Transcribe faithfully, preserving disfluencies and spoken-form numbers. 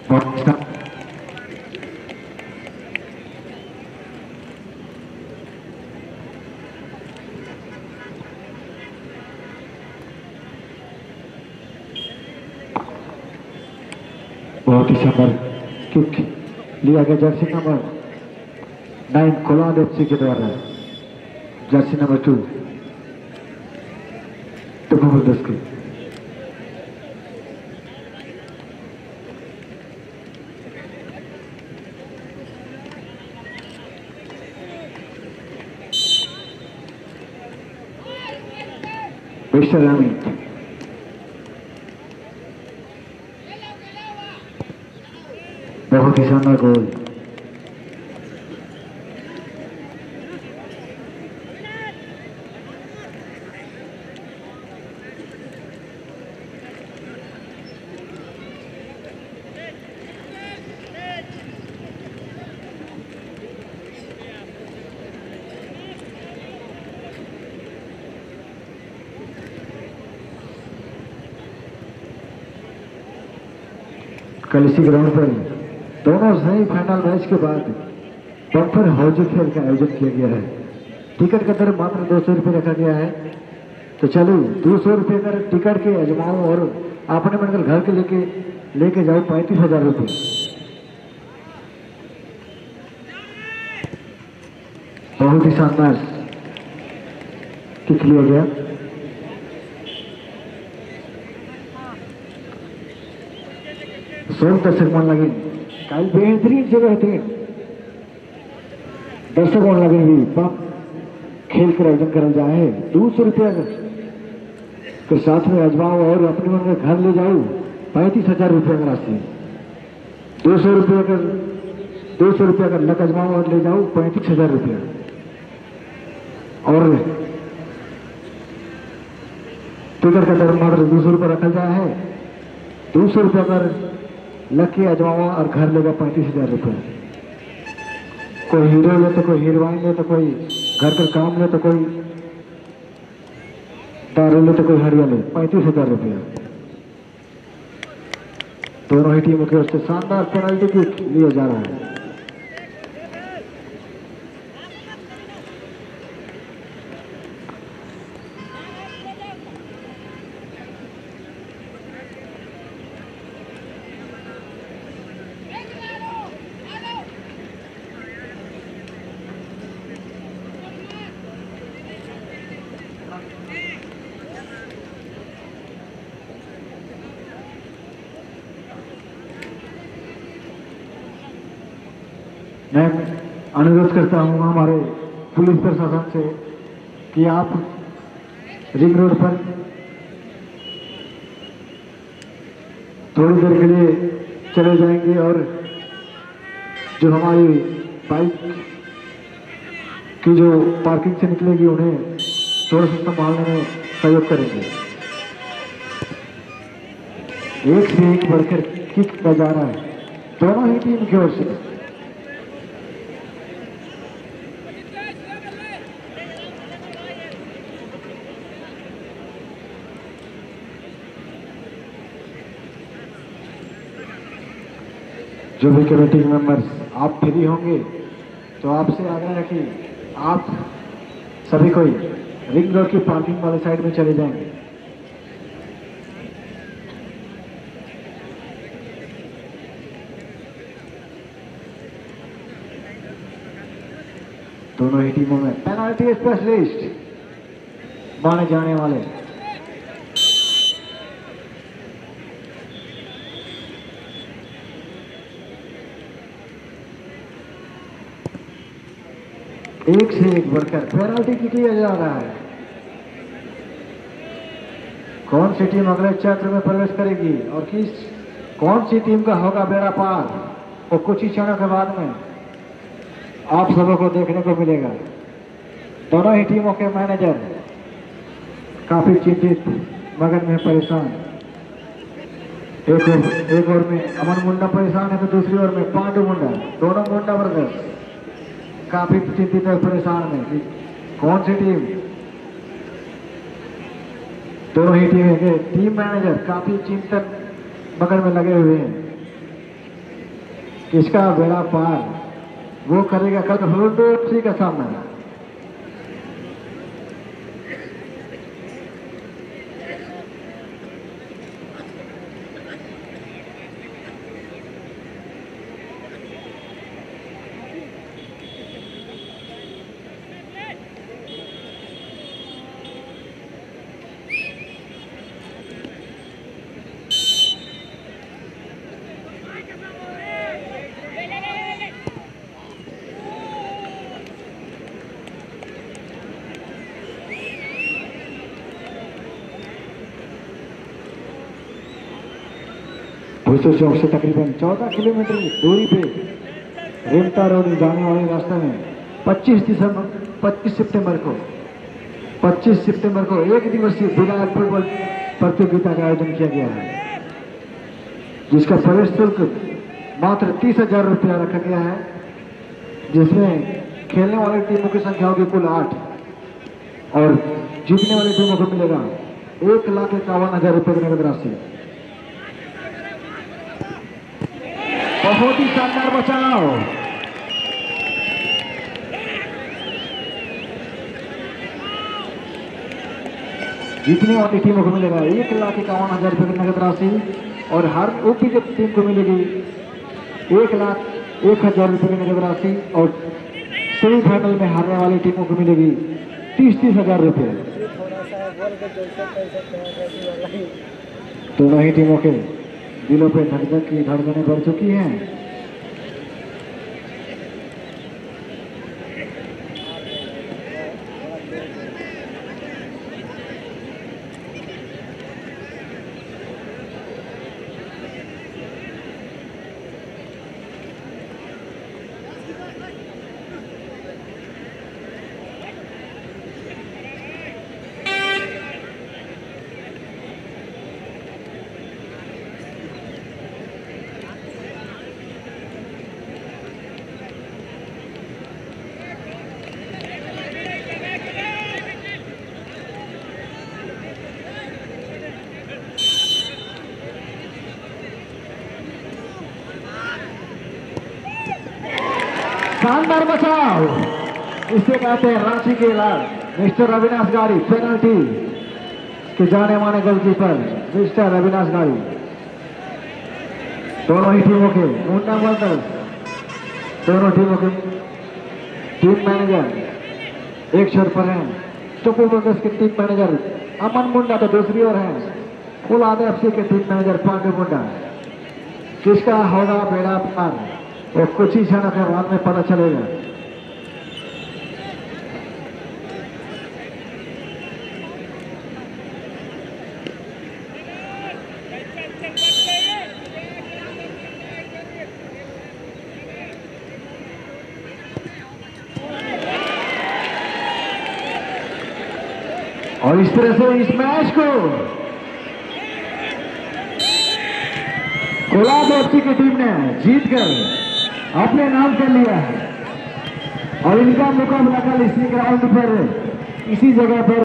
बहुत ही शानदार किक लिया गया जर्सी नंबर नाइन कोलाड एफसी के द्वारा। जर्सी नंबर टू तो जबरदस्त की मिस्टर अमित बहुत ही शानदार गोल। कल इसी ग्राउंड पर दोनों सेमीफाइनल मैच के बाद बम्पर हौजी खेल का आयोजन किया गया है। टिकट का दर मात्र दो सौ रुपये रखा गया है। तो चलो दो सौ रुपये कर टिकट के अजमाओ और अपने बनकर घर के लेके लेके जाओ पैंतीस हजार रुपये। बहुत ही शानदार किक लिया गया। सोलह दर्शक मन लगे कल बेहतरीन से बेहतरीन दर्शक मन लगे भी खेल कर आयोजन कर जाए। दो सौ रुपया के साथ में अजमाओ और अपने मन में घर ले जाओ पैंतीस हजार रुपया का राशि। दो सौ रुपया का दो सौ रुपया का लक अजमाओ और ले जाओ पैंतीस हजार रुपया। और टिकट का दर मात्र दो सौ रुपया रखा गया है। दो सौ रुपया पर लकी अजमावा और घर लेगा पैंतीस हजार रुपये। कोई हीरो ले तो कोई हीरोइन ले तो कोई घर का काम ले तो कोई दारू ले तो कोई हरिया ले पैंतीस हजार रुपया। दोनों ही टीमों की ओर से शानदार पेनल्टी किक लिया जा रहा है। मैं अनुरोध करता हूं हमारे पुलिस प्रशासन से कि आप रिंग रोड पर थोड़ी देर के लिए चले जाएंगे और जो हमारी बाइक की जो पार्किंग से निकलेगी उन्हें थोड़ा सा संभालने में सहयोग करेंगे। एक से एक बढ़कर किक का जा रहा है दोनों ही टीम की ओर से। जो भी कमेटी मेंबर्स आप फ्री होंगे तो आपसे आग्रह है कि आप सभी कोई रिंग रोड की पार्किंग वाले साइड में चले जाएंगे। दोनों ही टीमों में पेनल्टी स्पेशलिस्ट माने जाने वाले एक से एक बढ़कर पेनल्टी किक लिया जा रहा है। कौन सी टीम अगले चक्र में प्रवेश करेगी और किस कौन सी टीम का होगा बेड़ा पार वो कुछ ही क्षणों के बाद में आप सबों को देखने को मिलेगा। दोनों ही टीमों के मैनेजर काफी चिंतित मगन में परेशान। एक और एक ओर में अमन मुंडा परेशान है तो दूसरी ओर में पांडु मुंडा, दोनों मुंडा ब्रदर्स काफी चिंतित और परेशान है कि कौन सी टीम। दोनों ही टीम के टीम मैनेजर काफी चिंतन मगन में लगे हुए हैं। किसका बेड़ा पार, वो करेगा कल फ्लोर का सामना। भूसो चौक से तकरीबन चौदह किलोमीटर दूरी पे रेमता रोड जाने वाले रास्ते में पच्चीस दिसंबर पच्चीस सितंबर को पच्चीस सितंबर को एक दिवसीय बिलाल फुटबॉल प्रतियोगिता का आयोजन किया गया है, जिसका प्रवेश शुल्क मात्र तीस हजार रुपया रखा गया है, जिसमें खेलने वाली टीमों की संख्या होगी कुल आठ और जीतने वाली टीमों को मिलेगा एक लाख इक्यावन हजार रुपये की नगद राशि। बहुत ही शानदार बचाव, जीतने वाली टीमों को मिलेगा एक लाख इक्यावन हजार रुपये की नगद राशि और हर ओपी टीम को मिलेगी एक लाख एक हजार रुपये की नगद राशि और सेमीफाइनल में हारने वाली टीमों को मिलेगी तीस तीस हजार रुपये। दोनों ही टीमों के दिलों पे धड़धक की धड़कनें बढ़ चुकी हैं। शानदार बचाव, इसे कहते हैं रांची के लाल मिस्टर अविनाश गाड़ी, पेनल्टी के जाने माने गोलकीपर मिस्टर अविनाश गाड़ी। दोनों ही टीमों के मुंडा मंडल, दोनों टीमों के टीम मैनेजर एक छोर पर हैं, चुपू ब्रदर्स के टीम मैनेजर अमन मुंडा तो दूसरी ओर है, फुलाद एफसी के टीम मैनेजर पांडे मुंडा। किसका होगा बेड़ा पार वो कुछ ही क्षण के बाद में पता चलेगा। और इस तरह से इस मैच को गुलाब एफसी की टीम ने जीतकर अपने नाम कर लिया है और इनका मुकाबला कल इसी ग्राउंड पर इसी जगह पर